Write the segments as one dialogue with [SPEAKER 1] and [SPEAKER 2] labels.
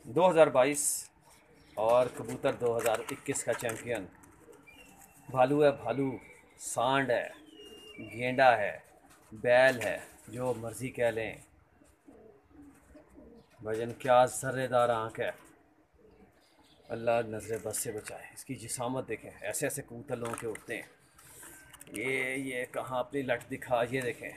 [SPEAKER 1] 2022 और कबूतर 2021 का चैम्पियन। भालू है, भालू, सांड है, गेंडा है, बैल है, जो मर्ज़ी कह लें। भजन क्या जर्रेदार आँख है। अल्लाह नजर बस से बचाए। इसकी जिसामत देखें, ऐसे ऐसे कबूतर लोगों के उड़ते हैं। ये कहाँ अपनी लट दिखा, ये देखें,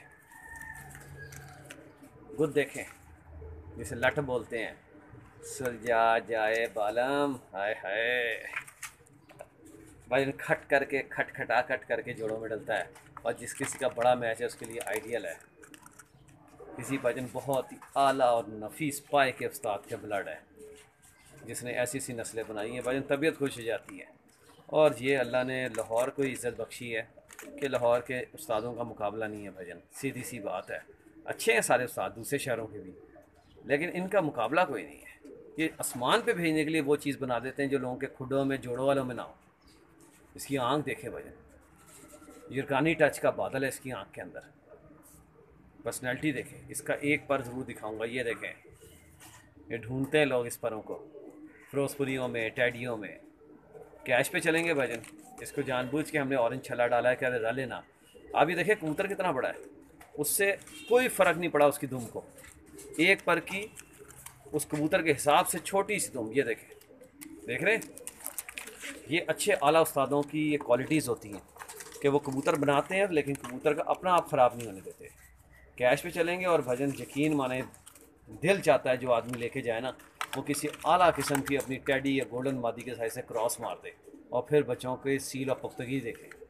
[SPEAKER 1] गुद देखें, जिसे लट बोलते हैं। सुलझा जाए बालम, हाय हाय। भाई खट करके जोड़ों में डलता है। और जिस किसी का बड़ा मैच है उसके लिए आइडियल है। किसी भजन बहुत ही आला और नफीस पाए के उस्ताद के ब्लड है, जिसने ऐसी सी नस्लें बनाई हैं। भजन तबीयत खुश हो जाती है। और ये अल्लाह ने लाहौर को इज़्ज़त बख्शी है कि लाहौर के उस्तादों का मुकाबला नहीं है। भजन सीधी सी बात है। अच्छे हैं सारे उस्ताद दूसरे शहरों के भी, लेकिन इनका मुकाबला कोई नहीं है। ये आसमान पे भेजने के लिए वो चीज़ बना देते हैं जो लोगों के खुडों में, जोड़ों वालों में ना हो। इसकी आंख देखे भजन, युरकानी टच का बादल है इसकी आंख के अंदर। पर्सनैलिटी देखें, इसका एक पर ज़रूर दिखाऊंगा, ये देखें। ये ढूंढते हैं लोग इस परों को, फिरोजपुरियों में, टैडियों में। कैश पे चलेंगे भजन। इसको जानबूझ के हमने ऑरेंज छल्ला डाला है, क्या डाले ना। अब ये देखिए कबूतर कितना बड़ा है, उससे कोई फ़र्क नहीं पड़ा उसकी दुम को। एक पर की उस कबूतर के हिसाब से छोटी सी दुम, ये देखें, देख रहे हैं। ये अच्छे आला उस्तादों की ये क्वालिटीज़ होती हैं कि वो कबूतर बनाते हैं लेकिन कबूतर का अपना आप ख़राब नहीं होने देते। कैश पे चलेंगे और भजन यकीन माने, दिल चाहता है जो आदमी लेके जाए ना, वो किसी आला किस्म की अपनी टैडी या गोल्डन मादी के साइज से क्रॉस मार दे और फिर बच्चों के सील और पुख्तगी देखें।